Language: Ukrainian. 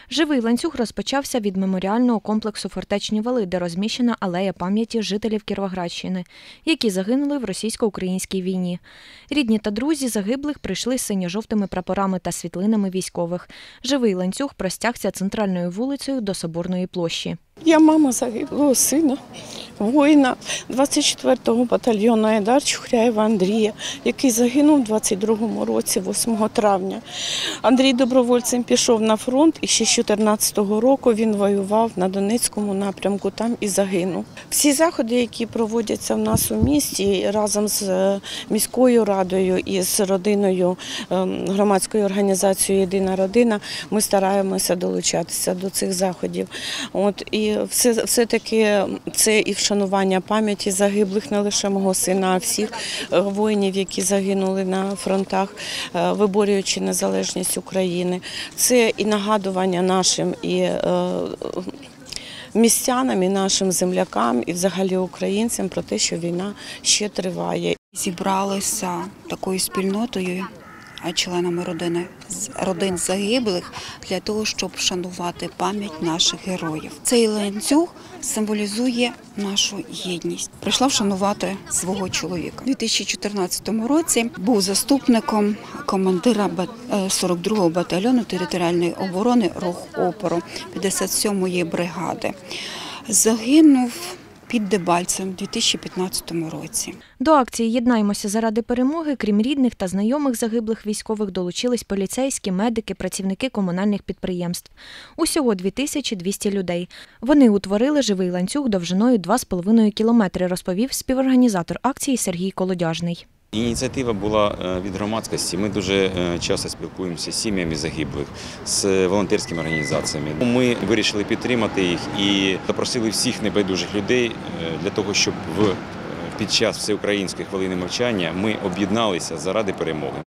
Живий ланцюг розпочався від меморіального комплексу «Фортечні вали», де розміщена алея пам'яті жителів Кіровоградщини, які загинули в російсько-українській війні. Рідні та друзі загиблих прийшли з синьо-жовтими прапорами та світлинами військових. Живий ланцюг простягся центральною вулицею до Соборної площі. Я мама загиблого сина, воїна 24-го батальйону Айдар Чухряєва Андрія, який загинув у 22-му році, 8 травня. Андрій добровольцем пішов на фронт і ще з 14-го року він воював на Донецькому напрямку, там і загинув. Всі заходи, які проводяться в нас у місті разом з міською радою і з родиною, громадською організацією «Єдина родина», ми стараємося долучатися до цих заходів. І все-таки це і вшанування пам'яті загиблих не лише мого сина, а всіх воїнів, які загинули на фронтах, виборюючи незалежність України. Це і нагадування нашим і містянам, і нашим землякам, і взагалі українцям про те, що війна ще триває. Зібралися такою спільнотою, членами родин загиблих, для того, щоб вшанувати пам'ять наших героїв. Цей ланцюг символізує нашу єдність. Прийшла вшанувати свого чоловіка. У 2014 році був заступником командира 42-го батальйону територіальної оборони «Рух опору» 57-ї бригади. Загинув під Дебальцем у 2015 році. До акції «Єднаймося заради перемоги» крім рідних та знайомих загиблих військових долучились поліцейські, медики, працівники комунальних підприємств. Усього 2200 людей. Вони утворили живий ланцюг довжиною 2,5 кілометри, розповів співорганізатор акції Сергій Колодяжний. Ініціатива була від громадськості. Ми дуже часто спілкуємося з сім'ями загиблих, з волонтерськими організаціями. Ми вирішили підтримати їх і запросили всіх небайдужих людей для того, щоб під час всеукраїнської хвилини мовчання ми об'єдналися заради перемоги.